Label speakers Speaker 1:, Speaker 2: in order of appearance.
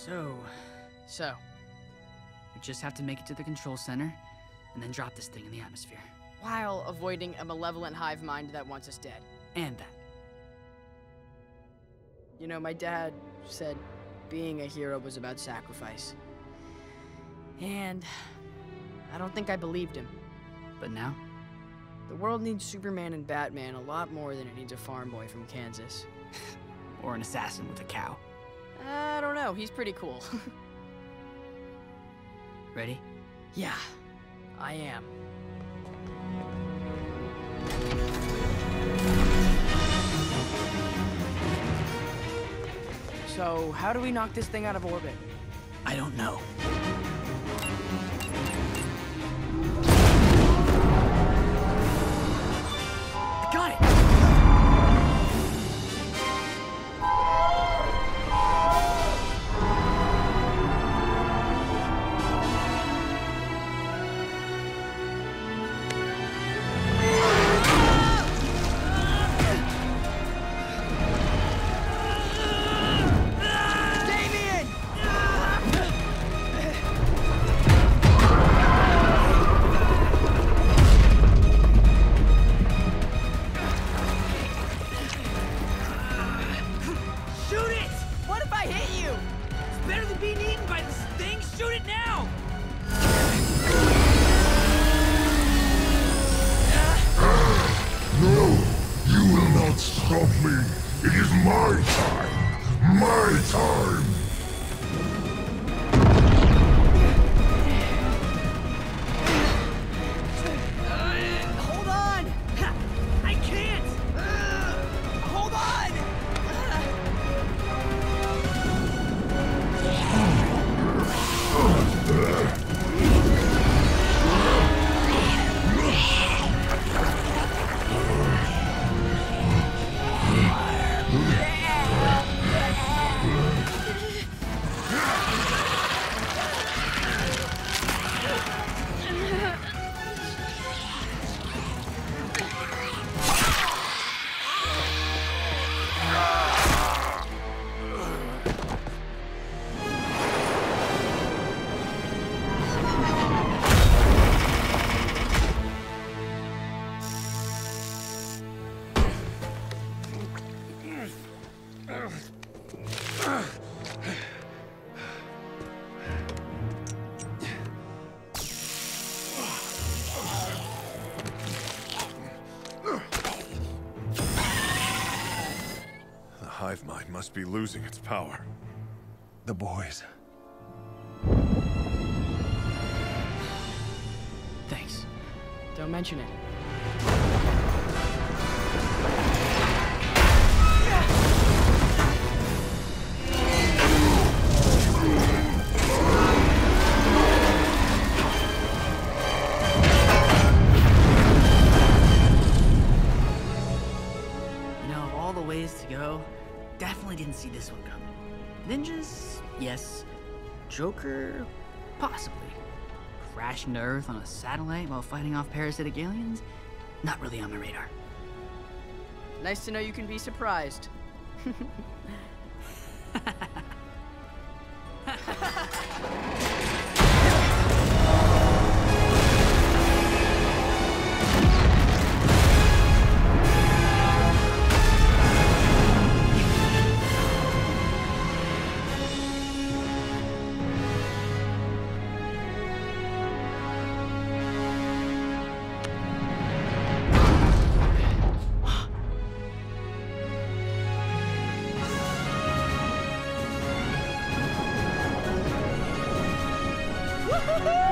Speaker 1: So, we just have to make it to the control center, and then drop this thing in the atmosphere.
Speaker 2: While avoiding a malevolent hive mind that wants us dead.
Speaker 1: And that.
Speaker 2: You know, my dad said being a hero was about sacrifice. And I don't think I believed him.
Speaker 1: But now?
Speaker 2: The world needs Superman and Batman a lot more than it needs a farm boy from Kansas.
Speaker 1: Or an assassin with a cow.
Speaker 2: I don't know, he's pretty cool.
Speaker 1: Ready?
Speaker 2: Yeah, I am. So, how do we knock this thing out of orbit?
Speaker 1: I don't know. I got it!
Speaker 3: Stop me! It is my time! My time!
Speaker 2: Hold on! I can't! Hold on!
Speaker 4: The hive mind must be losing its power. The boys.
Speaker 1: Thanks.
Speaker 2: Don't mention it.
Speaker 1: Ways to go. Definitely didn't see this one coming. Ninjas, yes. Joker, possibly. Crashing to Earth on a satellite while fighting off parasitic aliens? Not really on my radar.
Speaker 2: Nice to know you can be surprised. Woohoo!